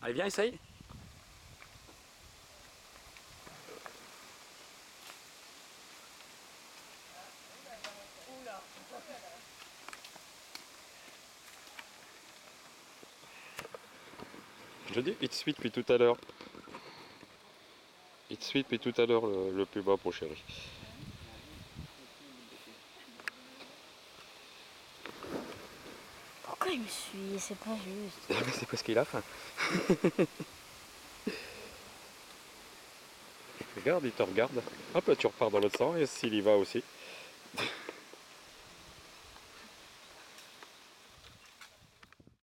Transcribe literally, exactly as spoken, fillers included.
Allez, viens, essaye. Je dis it suit depuis tout à l'heure. It suit depuis tout à l'heure le, le plus bas pour chéri. Pourquoi il me suit? C'est pas juste. C'est parce qu'il a faim. Regarde, il te regarde. Hop, tu repars dans l'autre sens et s'il y va aussi.